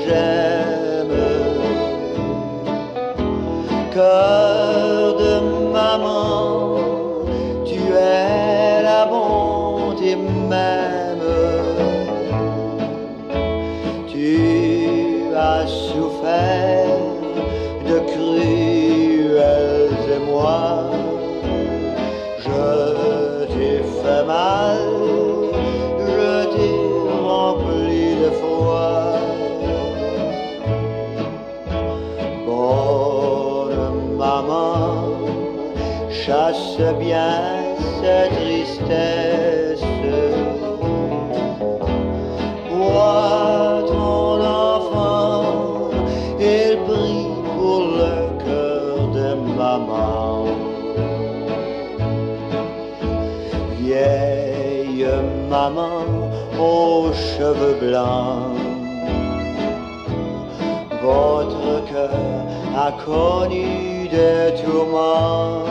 j'aime. Cœur de maman, tu es la bonté même. Tu as souffert de cruels émois. Je t'ai fait mal, je t'ai rempli de foi. Bonne maman, chasse bien cette tristesse. Vois ton enfant, il prie pour le cœur de maman. Vieille maman aux cheveux blancs, votre cœur a connu des tourments.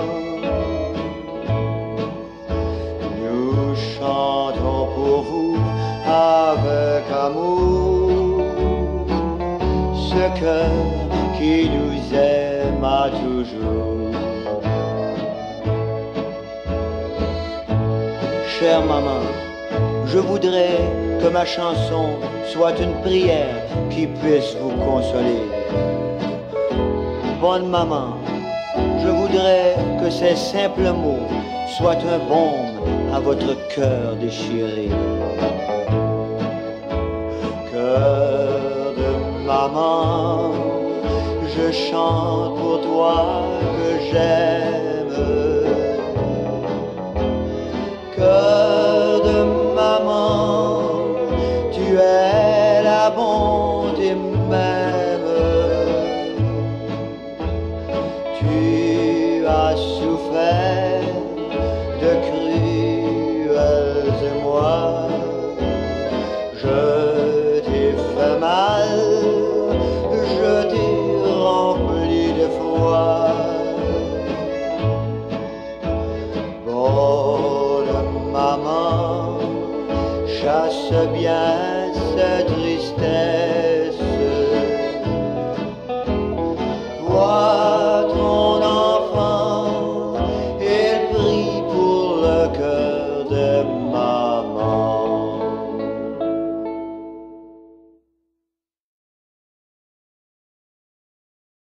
Nous chantons pour vous avec amour, ce cœur qui nous aima toujours. Chère maman, je voudrais que ma chanson soit une prière qui puisse vous consoler. Bonne maman, je voudrais que ces simples mots soient un baume à votre cœur déchiré. Cœur de maman, je chante pour toi que j'aime. Cœur de maman, tu es la bonté même.